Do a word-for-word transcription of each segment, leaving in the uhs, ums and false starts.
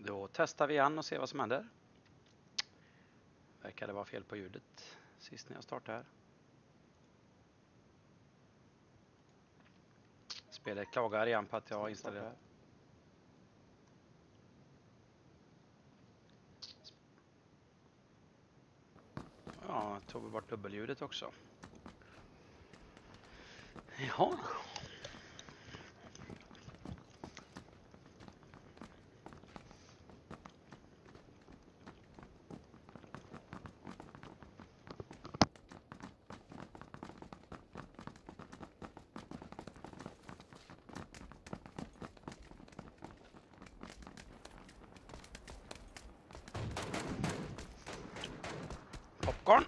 Då testar vi igen och ser vad som händer. Verkar det vara fel på ljudet sist när jag startade här. Spelet klagar igen på att jag har installerat. Ja, tog vi bort dubbelljudet också. Jaha. Popcorn.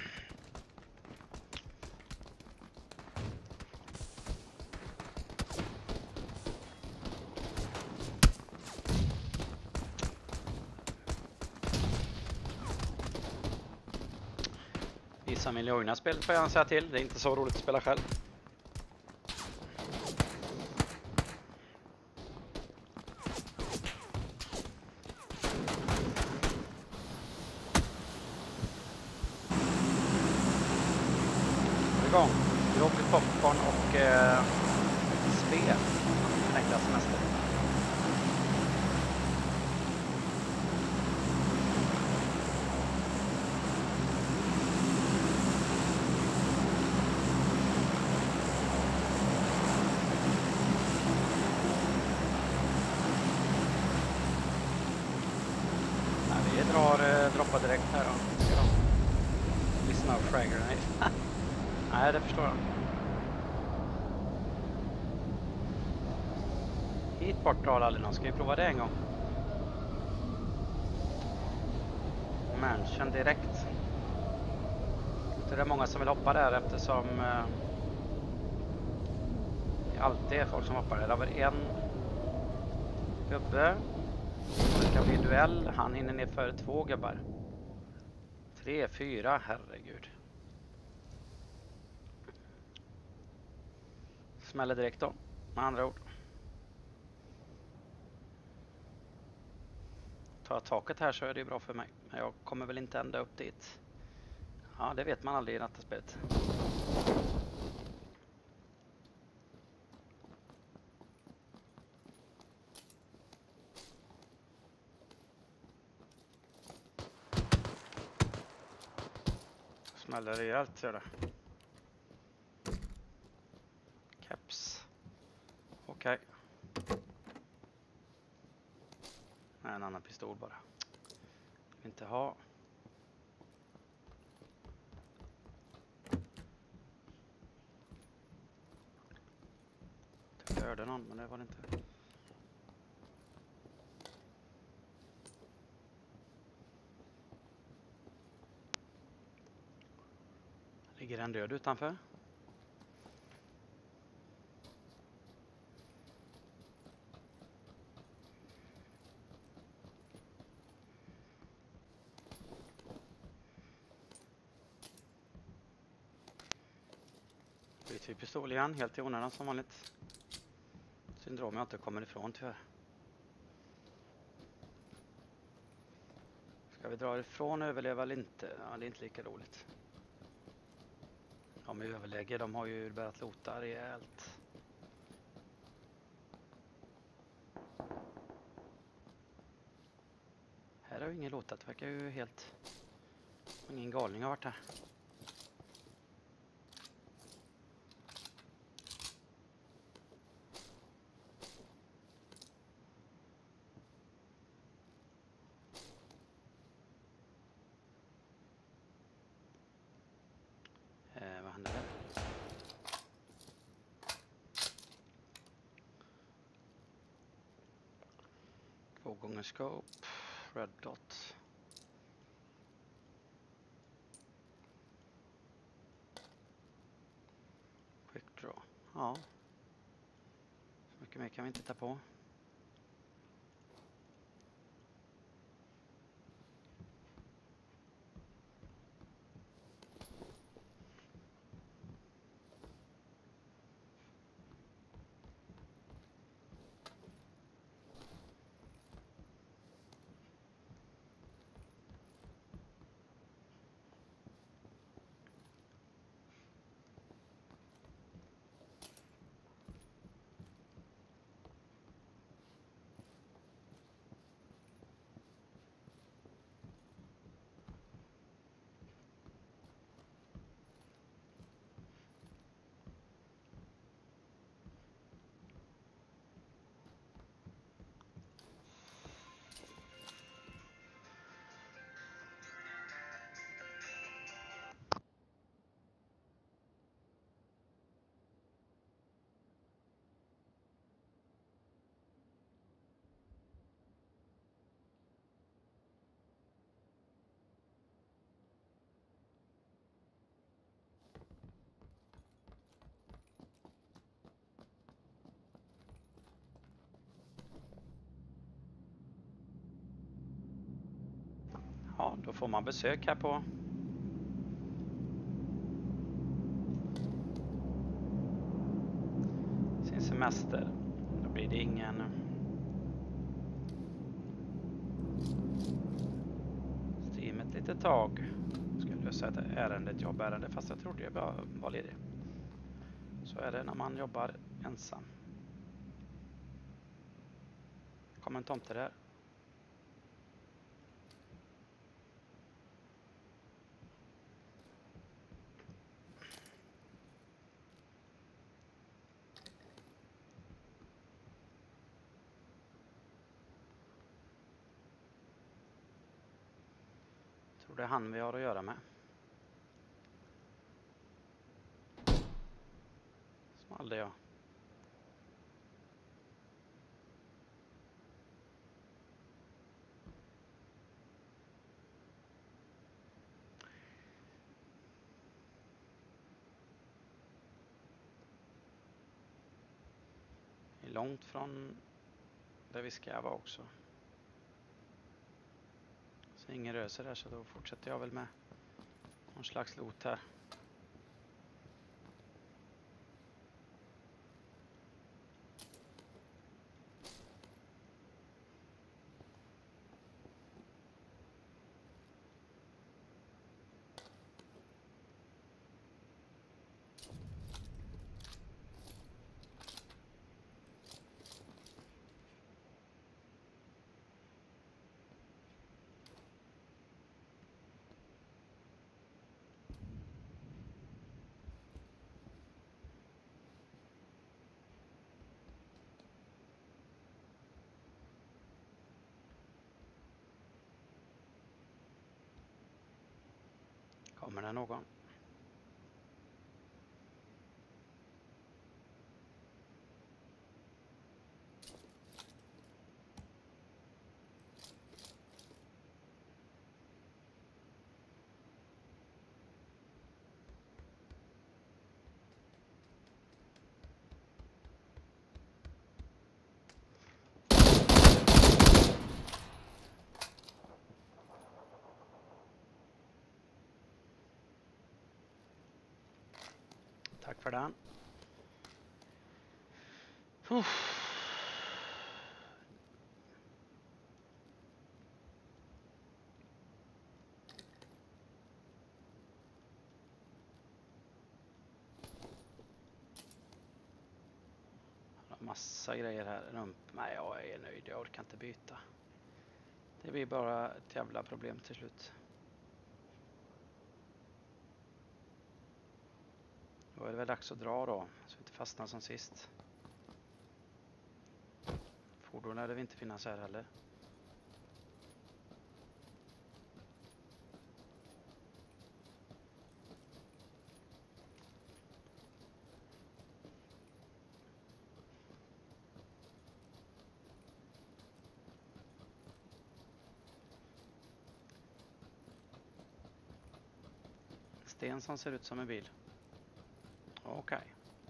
Vissa miljoner spel får jag säga till. Det är inte så roligt att spela själv. Igång. Rocket popcorn och eh, spel. Tänkte jag semester. Vi drar eh, droppa direkt här då. Ska de lyssna på Frag Grenade? Nej, det förstår jag. Hit bort drar aldrig någon. Ska vi prova det en gång? Mansion direkt. Det är många som vill hoppa där eftersom eh, det alltid är folk som hoppar där. Det var en gubbe. Det ska bli duell. Han hinner ner för två gubbar. Tre, fyra, herregud. Smäller direkt då, med andra ord. Tar jag taket här så är det bra för mig. Men jag kommer väl inte ända upp dit. Ja, det vet man aldrig i nattaspelet. Smäller rejält gör det. Caps. Okej. Okay. Nej, en annan pistol bara. Inte ha. Jag hörde någon, men det var det inte. Ligger en död utanför? Byter vi pistol igen, helt i onödan som vanligt. Syndrom jag inte kommer ifrån tyvärr. Ska vi dra ifrån och överleva eller inte? Ja, det är inte lika roligt. De överlägger, de har ju börjat lota rejält. Här har ju ingen lotat, det verkar ju helt... Ingen galning har varit här. Eh, vad händer där? Två gånger scope. Red dot. Quick draw. Ja. Så mycket mer kan vi inte ta på. Ja, då får man besök här på sin semester. Då blir det ingen stream ett litet tag. Ska lösa ett ärende, ett jobbärende, fast jag trodde jag bara var ledig. Så är det när man jobbar ensam. Kommer en tomte där. Tror det är han vi har att göra med. Smalde jag. Det är långt från där vi ska vara också. Så ingen rör sig där, så då fortsätter jag väl med någon slags lot här. Kommer det någon? Tack för den. Uff. Massa grejer här runt. Nej, jag är nöjd. Jag orkar inte byta. Det blir bara ett jävla problem till slut. Då är det väl dags att dra då, så vi inte fastnar som sist. Fordon lär det inte finnas här heller. Sten som ser ut som en bil. Okej. Okay.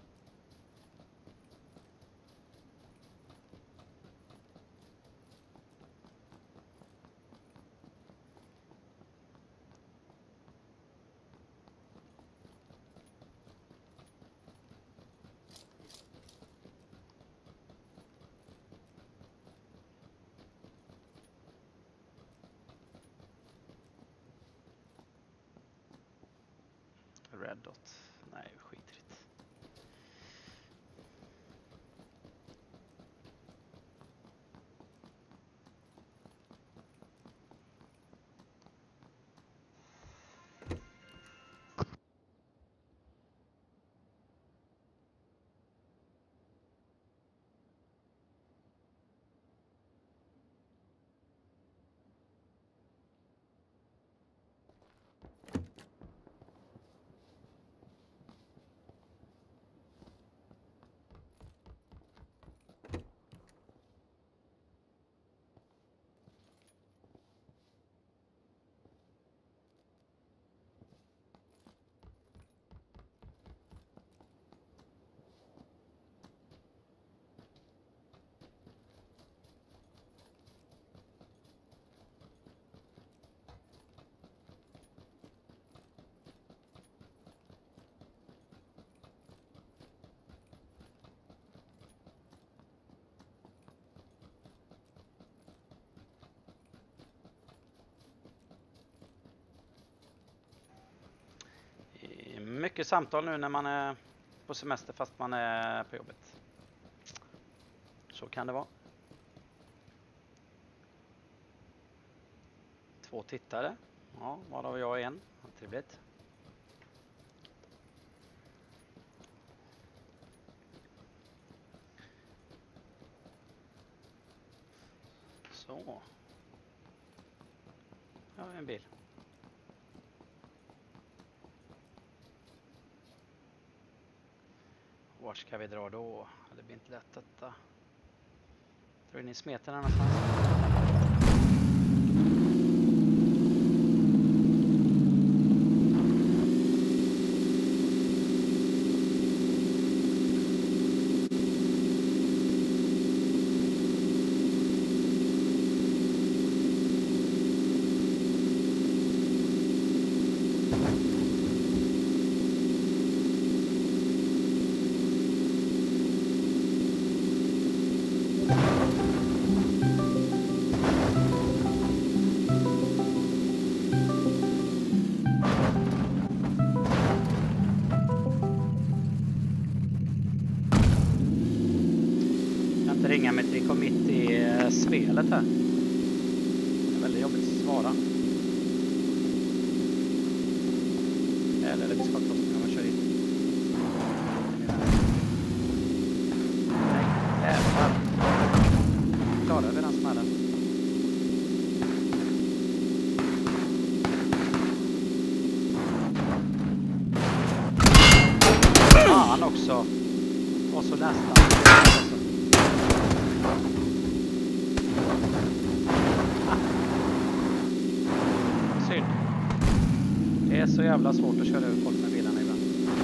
Red dot. Nej, skitrigt. mycket samtal nu när man är på semester fast man är på jobbet. Så kan det vara. Två tittare. Ja, varav jag är en. Trevligt. Så. Ja, en bil. Vart ska vi dra då? Det blir inte lätt detta. Tror ni smeten någonstans? Ringa mig till kom mitt i uh, spelet här. Det är väldigt jobbigt att svara. Eller det blir skottlossning om man kör in. Nej, jävlar. Klarar vi den smällen? Fan också. Och så nästan. Synd. Det är så jävla svårt att köra över folk med bilarna ibland.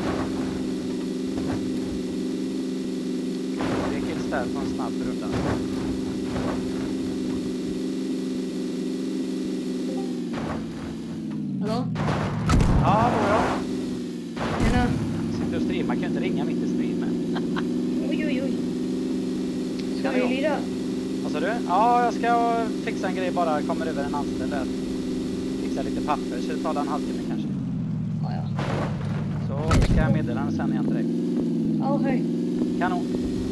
Det kills där på en snabb runda. Hallå? Ja, då ja. Tjena. Sitter och streamar, kan inte ringa mitt i streamen. Oj, oj, oj. Ska Kan vi jag? lira? Vad sa du? Ja, jag ska fixa en grej bara. Kommer över en anställd där. Fixa lite papper så det tar en halvtimme kanske. Ja, ja. Så skickar jag meddelanden sen igen till dig. Ja, hej. Kanon.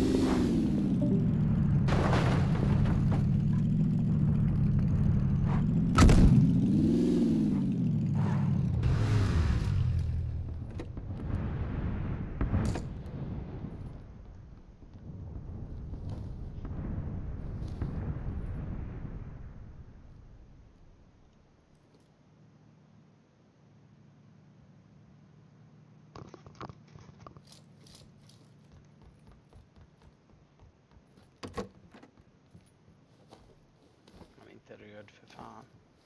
Jag är inte röd för fan.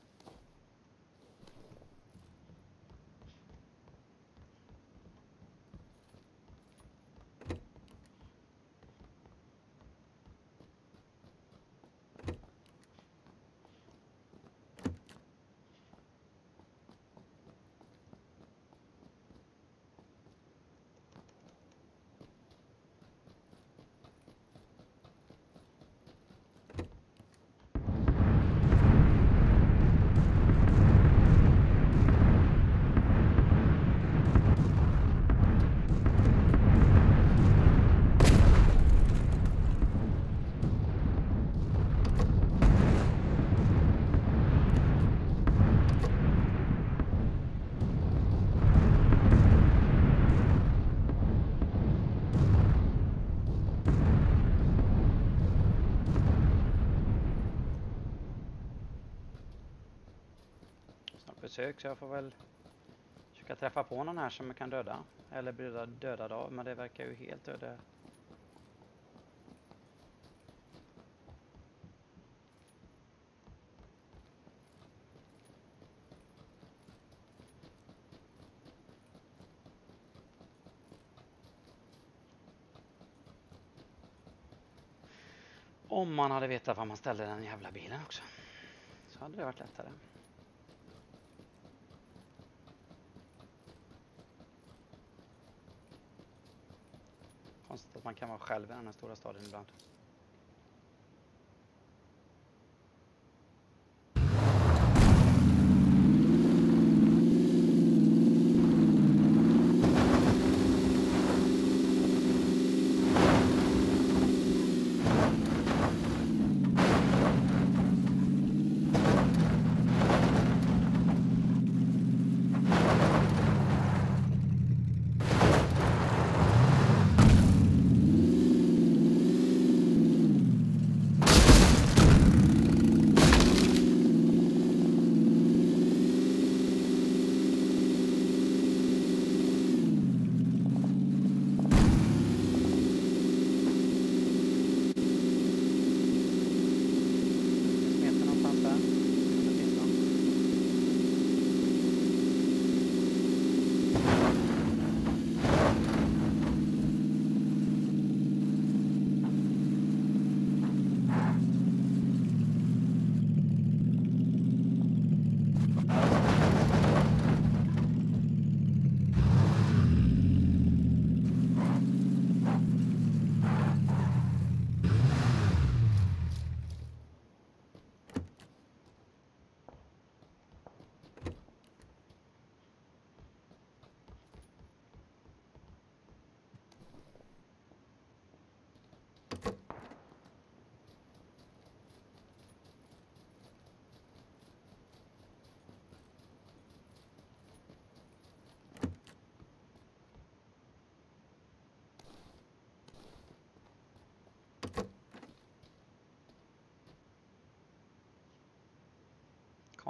Besök så jag får väl försöka träffa på någon här som jag kan döda eller bli dödad av, men det verkar ju helt öde. Om man hade vetat var man ställde den jävla bilen också, så hade det varit lättare. Konstigt att man kan vara själv i den här stora staden ibland.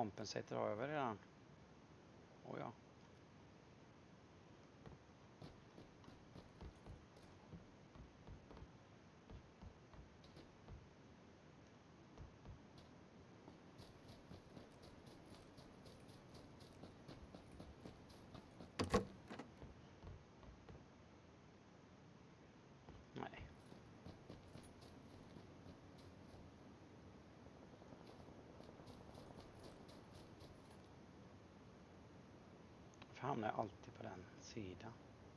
Compensator har jag väl redan. Oh ja. Nej. För hamnar jag alltid på den sidan.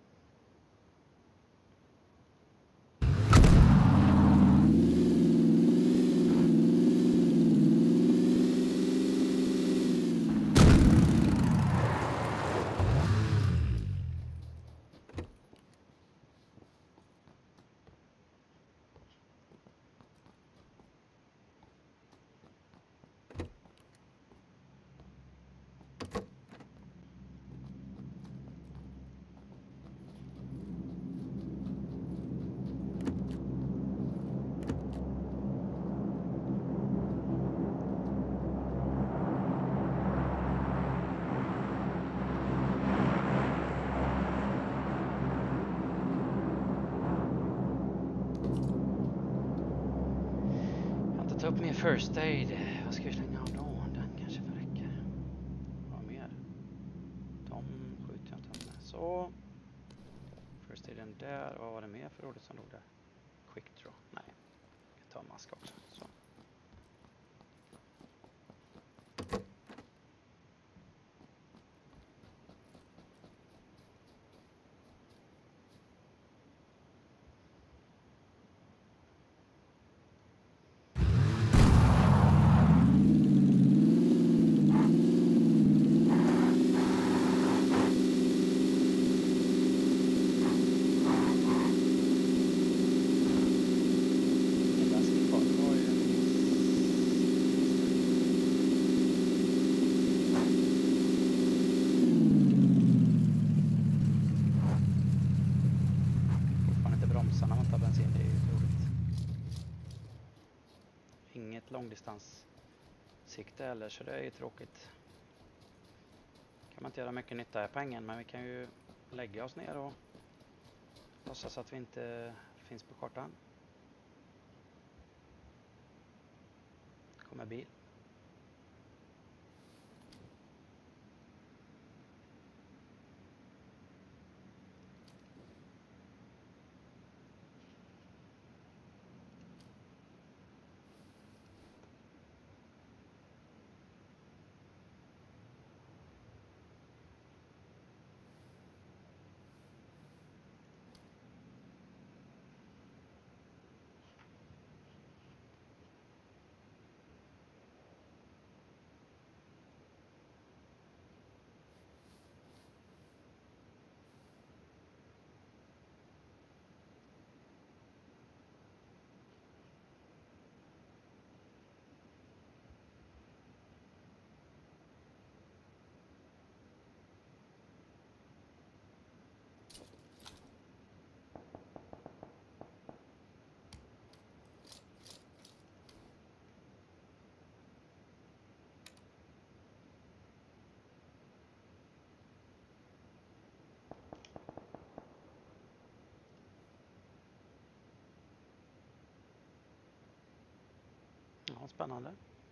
Ta upp mer first aid. Vad ska vi slänga av då? Den kanske får räcka. Vad mer? De skjuter jag inte med. Så. First aiden där. Vad var det mer för ordet som låg där? Quick draw. Nej. Jag tar mask också. Så. Långdistanssikte eller så det är ju tråkigt. Kan man inte göra mycket nytta här på ängen, men vi kan ju lägga oss ner och låtsas att vi inte finns på kartan. Kommer bil. Ja, spännande.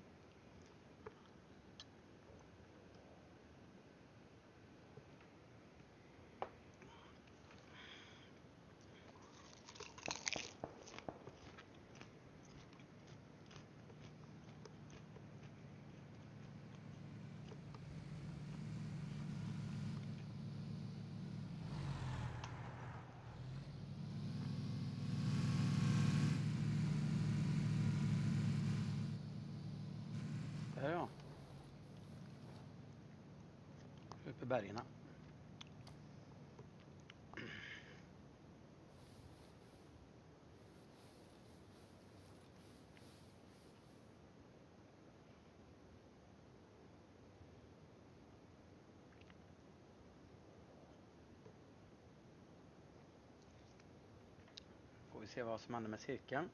Där är jag. Uppe i bergen. Får vi se vad som händer med cirkeln.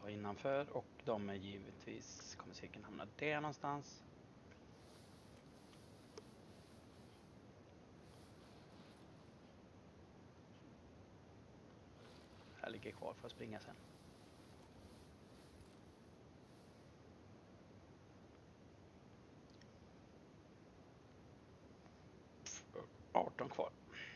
var innanför och de är givetvis, kommer säkert hamna där någonstans. Här ligger kvar för att springa sen. arton kvar.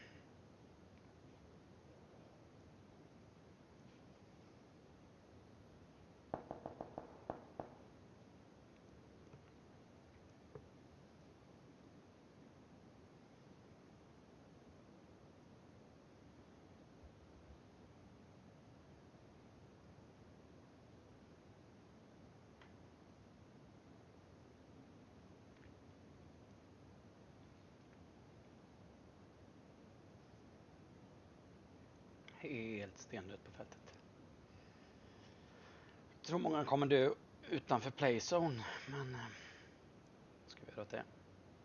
Helt stendött på fältet. Jag tror många kommer dö utanför playzone, men ska vi göra åt det?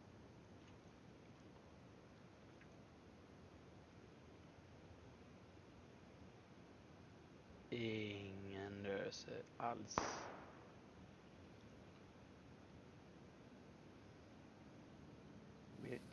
Ingen rörelse alls. Vi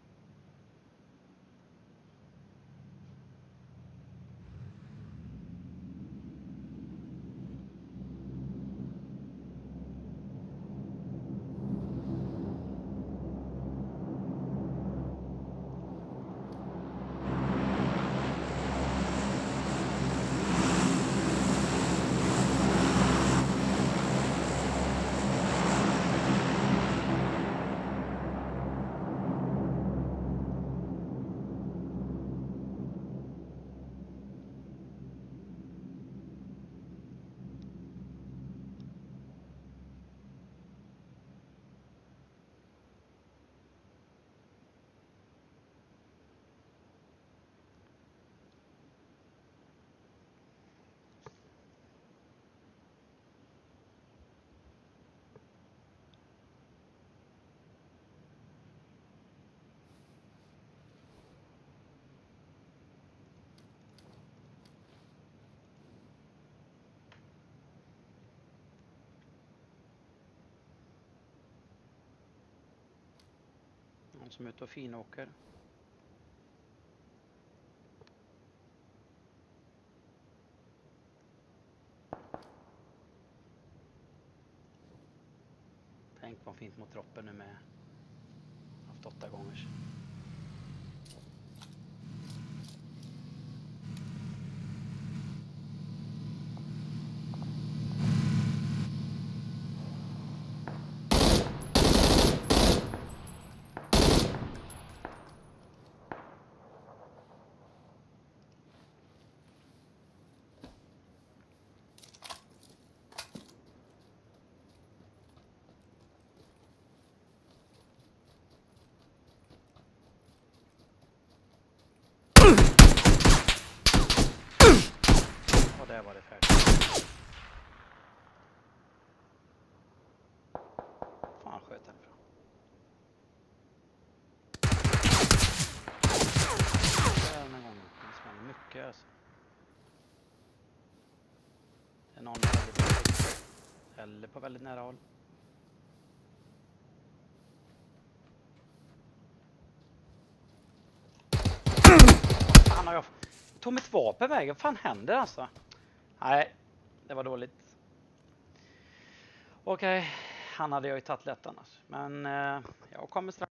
någon som är ute och finåker. Tänk vad fint mot droppen nu med. Haft åtta gånger. Och där var det färdigt. Fan sköt den ifrån. Den här gången. Det smäller mycket alltså. Det är någon väldigt, eller på väldigt nära håll. Fan har jag tog mitt vapen vägen. Vad fan händer alltså? Nej, det var dåligt. Okej, han hade jag ju tagit lätt annars. Men eh, jag kommer strax.